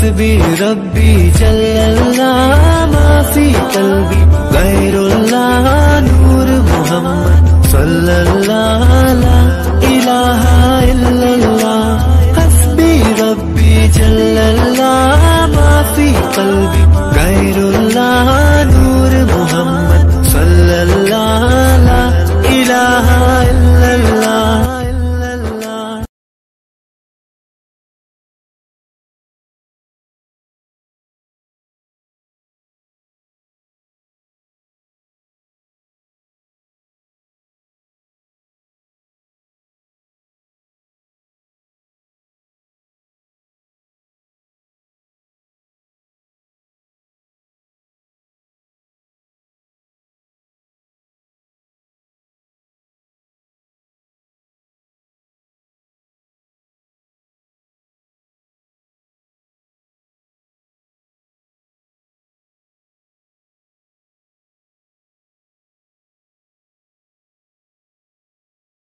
हस्बी रब्बी जल्लल्लाह माफी कल्बी गैरुल्लाह नूर मोहम्मद सल्लल्लाह ला इलाहा इल्लल्लाह हस्बी रब्बी जल्लल्लाह